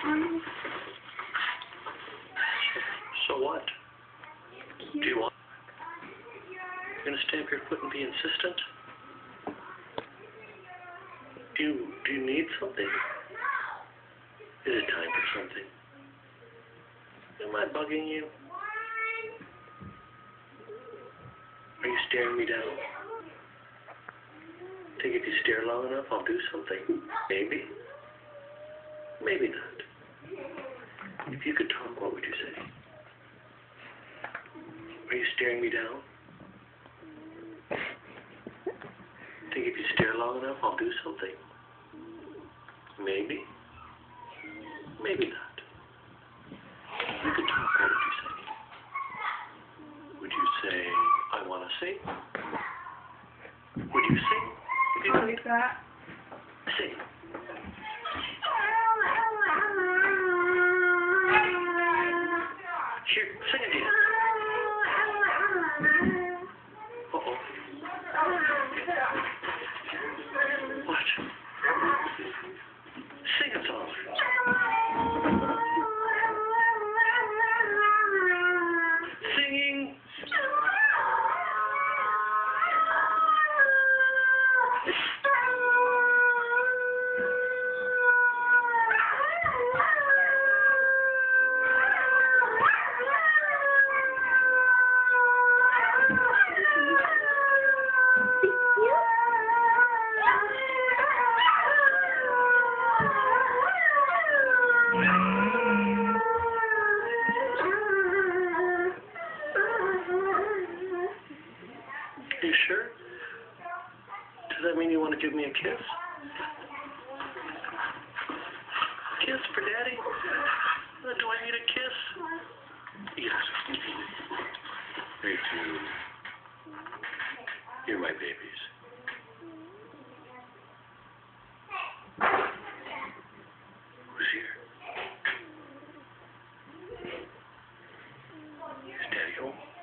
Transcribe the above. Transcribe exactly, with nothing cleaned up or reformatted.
So what? Do you want? You're gonna stamp your foot and be insistent? Do you do you need something? Is it time for something? Am I bugging you? Are you staring me down? Think if you stare long enough, I'll do something? Maybe. Maybe not. If you could talk, what would you say? Are you staring me down? Think if you stare long enough, I'll do something? Maybe. Maybe not. If you could talk, what would you say? Would you say, I want to sing? Would you sing? If you could? that? Sing. Here, sing again. Uh-oh. What? Sing a song. Singing. Are you sure? Does that mean you want to give me a kiss? Kiss for Daddy? Uh, do I need a kiss? Yes. Me too. You're my babies. Who's here? Is Daddy home?